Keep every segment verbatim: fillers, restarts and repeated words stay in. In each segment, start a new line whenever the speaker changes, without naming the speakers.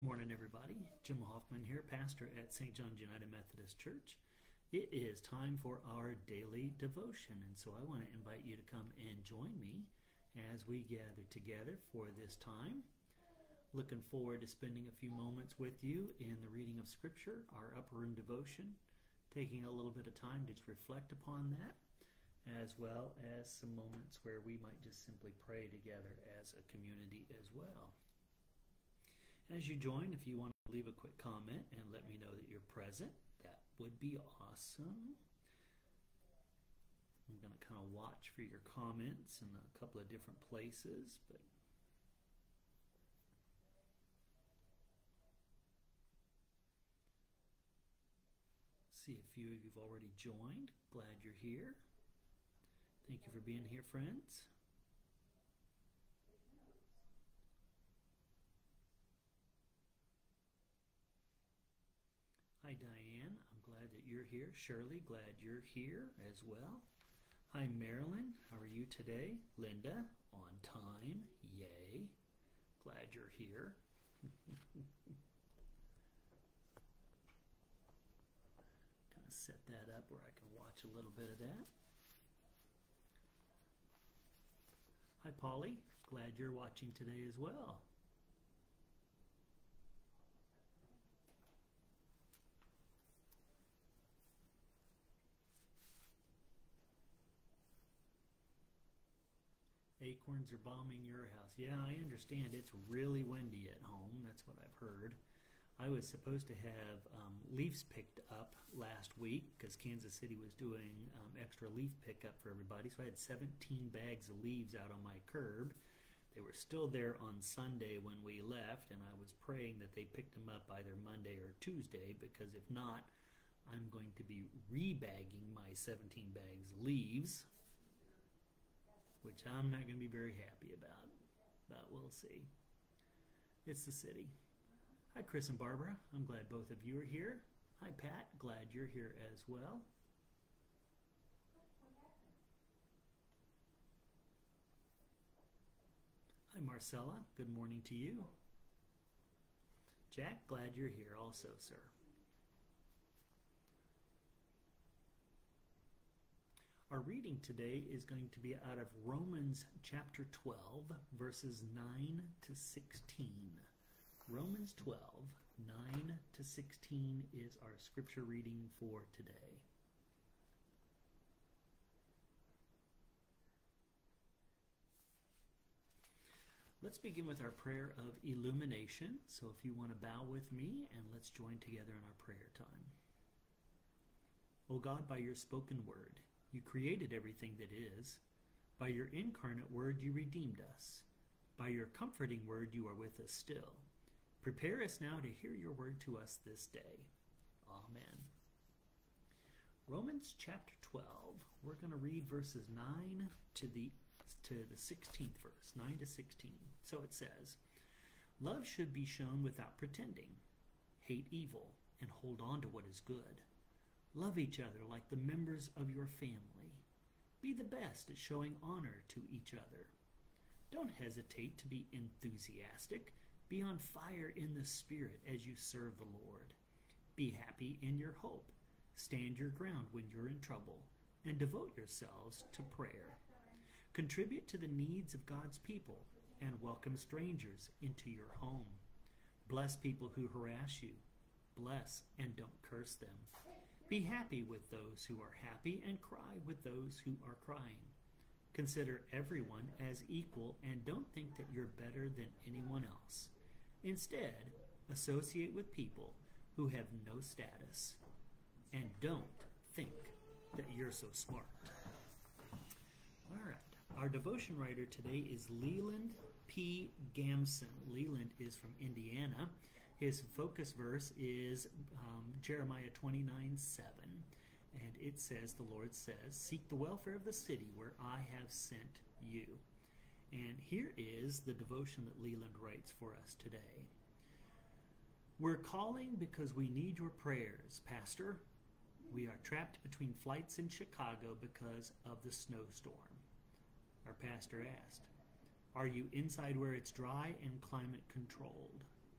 Morning, everybody. Jim Hoffman here, pastor at Saint John's United Methodist Church. It is time for our daily devotion, and so I want to invite you to come and join me as we gather together for this time. Looking forward to spending a few moments with you in the reading of Scripture, our upper room devotion, taking a little bit of time to reflect upon that, as well as some moments where we might just simply pray together as a community as well. As you join, if you want to leave a quick comment and let me know that you're present, that would be awesome. I'm going to kind of watch for your comments in a couple of different places, but see a few of you've already joined. Glad you're here. Thank you for being here, friends. Hi, Diane. I'm glad that you're here. Shirley, glad you're here as well. Hi, Marilyn. How are you today? Linda, on time. Yay. Glad you're here. Kind of set that up where I can watch a little bit of that. Hi, Polly. Glad you're watching today as well. Acorns are bombing your house. Yeah, I understand. It's really windy at home. That's what I've heard. I was supposed to have um, leaves picked up last week because Kansas City was doing um, extra leaf pickup for everybody. So I had seventeen bags of leaves out on my curb. They were still there on Sunday when we left, and I was praying that they picked them up either Monday or Tuesday, because if not, I'm going to be rebagging my seventeen bags of leaves, which I'm not going to be very happy about, but we'll see. It's the city. Hi, Chris and Barbara. I'm glad both of you are here. Hi, Pat. Glad you're here as well. Hi, Marcella. Good morning to you. Jack, glad you're here also, sir. Our reading today is going to be out of Romans chapter twelve, verses nine to sixteen. Romans twelve, nine to sixteen is our scripture reading for today. Let's begin with our prayer of illumination. So if you want to bow with me, and let's join together in our prayer time. O God, by your spoken word, you created everything that is. By your incarnate word, you redeemed us. By your comforting word, you are with us still. Prepare us now to hear your word to us this day. Amen. Romans chapter twelve, we're going to read verses nine to the, to the sixteenth verse, nine to sixteen. So it says, love should be shown without pretending. Hate evil and hold on to what is good. Love each other like the members of your family. Be the best at showing honor to each other. Don't hesitate to be enthusiastic. Be on fire in the Spirit as you serve the Lord. Be happy in your hope. Stand your ground when you're in trouble, and devote yourselves to prayer. Contribute to the needs of God's people, and welcome strangers into your home. Bless people who harass you. Bless and don't curse them. Be happy with those who are happy, and cry with those who are crying. Consider everyone as equal, and don't think that you're better than anyone else. Instead, associate with people who have no status, and don't think that you're so smart. All right, our devotion writer today is Leland P. Gamson. Leland is from Indiana. His focus verse is um, Jeremiah twenty-nine seven, and it says, the Lord says, seek the welfare of the city where I have sent you. And here is the devotion that Leland writes for us today. We're calling because we need your prayers, Pastor. We are trapped between flights in Chicago because of the snowstorm. Our pastor asked, are you inside where it's dry and climate controlled?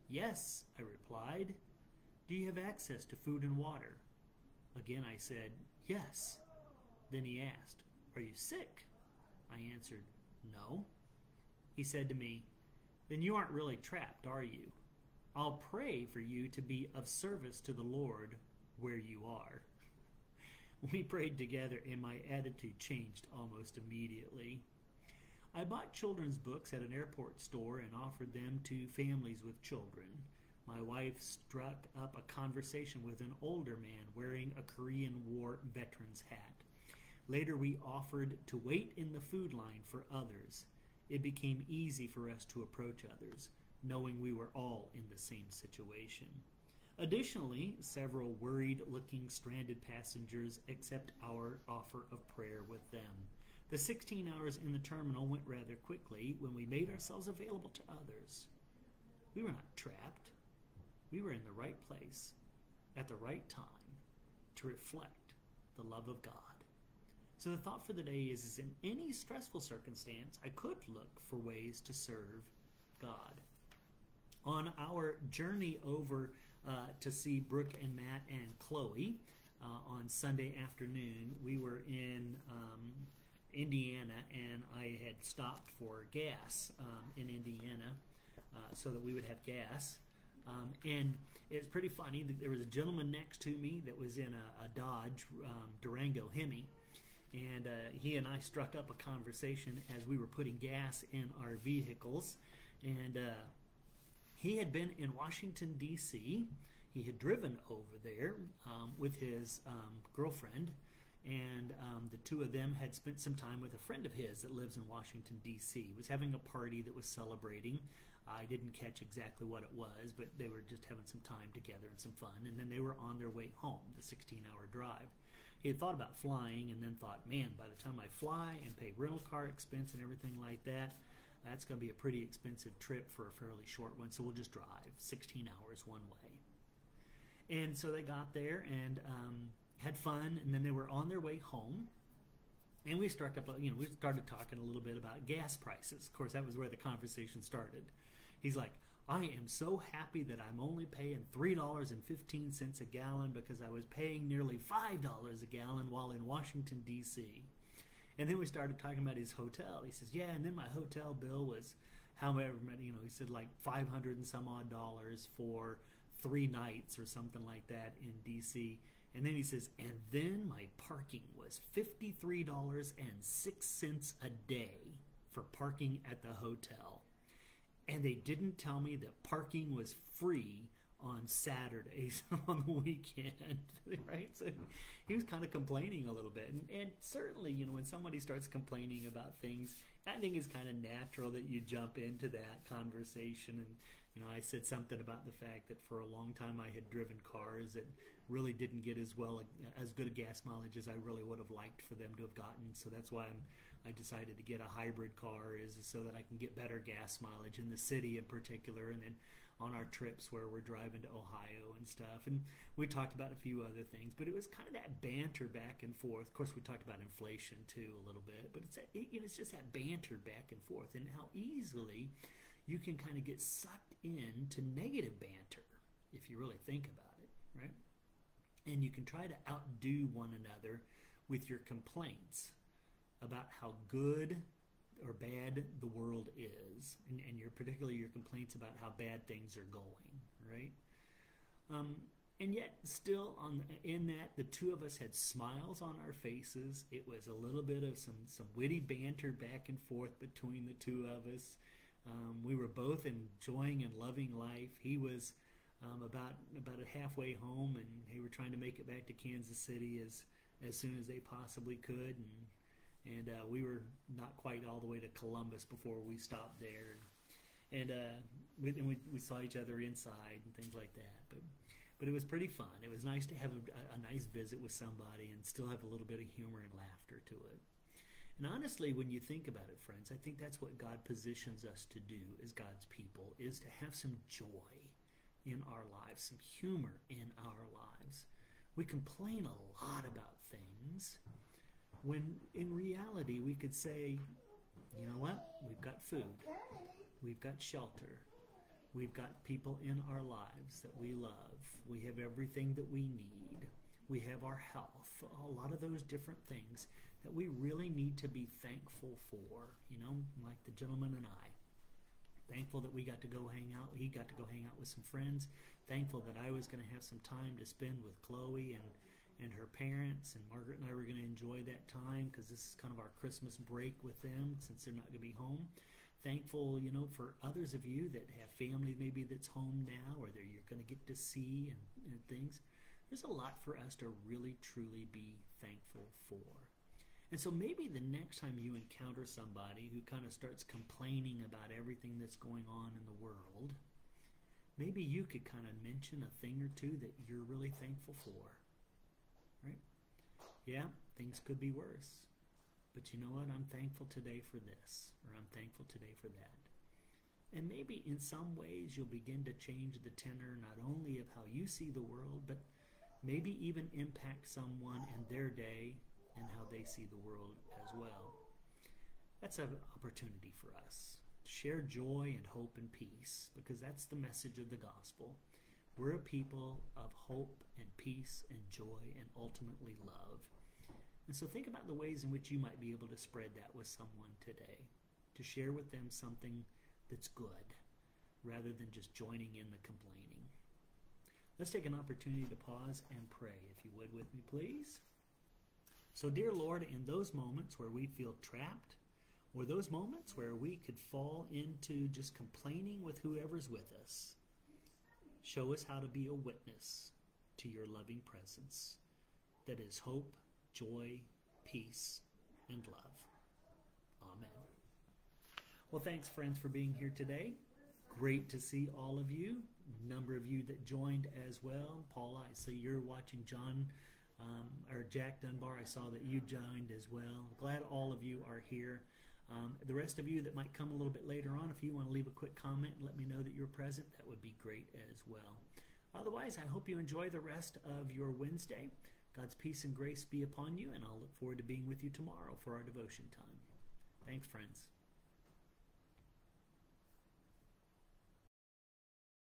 Yes, I replied. Do you have access to food and water? Again I said, yes. Then he asked, are you sick? I answered, no. He said to me, then you aren't really trapped, are you? I'll pray for you to be of service to the Lord where you are. We prayed together and my attitude changed almost immediately. I bought children's books at an airport store and offered them to families with children. My wife struck up a conversation with an older man wearing a Korean War veteran's hat. Later we offered to wait in the food line for others. It became easy for us to approach others, knowing we were all in the same situation. Additionally, several worried-looking stranded passengers accept our offer of prayer with them. The sixteen hours in the terminal went rather quickly when we made ourselves available to others. We were not trapped. We were in the right place at the right time to reflect the love of God. So the thought for the day is, is in any stressful circumstance, I could look for ways to serve God. On our journey over uh, to see Brooke and Matt and Chloe uh, on Sunday afternoon, we were in um, Indiana, and I had stopped for gas um, in Indiana uh, so that we would have gas. Um, and it's pretty funny that there was a gentleman next to me that was in a, a Dodge um, Durango Hemi, and uh, he and I struck up a conversation as we were putting gas in our vehicles. And uh, he had been in Washington, D C He had driven over there um, with his um, girlfriend, and um, the two of them had spent some time with a friend of his that lives in Washington, D C He was having a party that was celebrating. I didn't catch exactly what it was, but they were just having some time together and some fun, and then they were on their way home, the sixteen hour drive. He had thought about flying and then thought, man, by the time I fly and pay rental car expense and everything like that, that's going to be a pretty expensive trip for a fairly short one, so we'll just drive sixteen hours one way. And so they got there and um, had fun, and then they were on their way home, and we struck up, you know, we started talking a little bit about gas prices. Of course, that was where the conversation started. He's like, I am so happy that I'm only paying three dollars and fifteen cents a gallon because I was paying nearly five dollars a gallon while in Washington, D C And then we started talking about his hotel. He says, yeah, and then my hotel bill was however many, you know, he said like five hundred and some odd dollars for three nights or something like that in D C And then he says, and then my parking was fifty-three dollars and six cents a day for parking at the hotel. And they didn't tell me that parking was free on Saturdays on the weekend, right? So he was kind of complaining a little bit. And, and certainly, you know, when somebody starts complaining about things, I think it's kind of natural that you jump into that conversation. And, you know, I said something about the fact that for a long time I had driven cars that really didn't get as well, as good a gas mileage as I really would have liked for them to have gotten. So that's why I'm, I decided to get a hybrid car, is so that I can get better gas mileage in the city in particular, and then on our trips where we're driving to Ohio and stuff. And we talked about a few other things, but it was kind of that banter back and forth. Of course, we talked about inflation too a little bit, but it's that, it, you know, it's just that banter back and forth, and how easily you can kind of get sucked into negative banter if you really think about it, right? And you can try to outdo one another with your complaints about how good or bad the world is, and, and your particularly your complaints about how bad things are going, right? Um, and yet, still, on in that, the two of us had smiles on our faces. It was a little bit of some some witty banter back and forth between the two of us. Um, we were both enjoying and loving life. He was um, about about a halfway home, and they were trying to make it back to Kansas City as as soon as they possibly could, and and uh, we were not quite all the way to Columbus before we stopped there, and uh, we, and we we saw each other inside and things like that. But but it was pretty fun. It was nice to have a, a nice visit with somebody and still have a little bit of humor and laughter to it. And honestly, when you think about it, friends, I think that's what God positions us to do as God's people, is to have some joy in our lives, some humor in our lives. We complain a lot about things, when in reality we could say, you know what, we've got food, we've got shelter, We've got people in our lives that we love. We have everything that we need. We have our health, a lot of those different things that we really need to be thankful for, you know, like the gentleman and I. Thankful that we got to go hang out. He got to go hang out with some friends. Thankful that I was going to have some time to spend with Chloe and, and her parents, and Margaret and I were going to enjoy that time because this is kind of our Christmas break with them since they're not going to be home. Thankful, you know, for others of you that have family maybe that's home now or that you're going to get to see and, and things. There's a lot for us to really, truly be thankful for. And so maybe the next time you encounter somebody who kind of starts complaining about everything that's going on in the world, maybe you could kind of mention a thing or two that you're really thankful for, right? Yeah, things could be worse. But you know what? I'm thankful today for this, or I'm thankful today for that. And maybe in some ways you'll begin to change the tenor not only of how you see the world, but maybe even impact someone in their day and how they see the world as well. That's an opportunity for us to share joy and hope and peace, because that's the message of the gospel. We're a people of hope and peace and joy and ultimately love. And so think about the ways in which you might be able to spread that with someone today, to share with them something that's good rather than just joining in the complaining. Let's take an opportunity to pause and pray, if you would with me, please. So, dear Lord, in those moments where we feel trapped, or those moments where we could fall into just complaining with whoever's with us, show us how to be a witness to your loving presence that is hope, joy, peace, and love. Amen. Well, thanks, friends, for being here today. Great to see all of you. A number of you that joined as well. Paula, I see you're watching. John Um, or Jack Dunbar, I saw that you joined as well. Glad all of you are here. Um, the rest of you that might come a little bit later on, if you want to leave a quick comment and let me know that you're present, that would be great as well. Otherwise, I hope you enjoy the rest of your Wednesday. God's peace and grace be upon you, and I'll look forward to being with you tomorrow for our devotion time. Thanks, friends.